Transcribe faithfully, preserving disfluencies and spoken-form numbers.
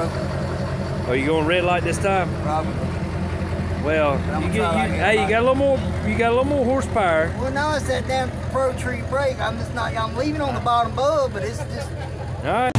Are you going red light this time? Probably. Well, you get, you, hey, you got a little more. You got a little more horsepower. Well, no, it's that damn Pro Tree brake. I'm just not. I'm leaving on the bottom bulb, but it's just. All right.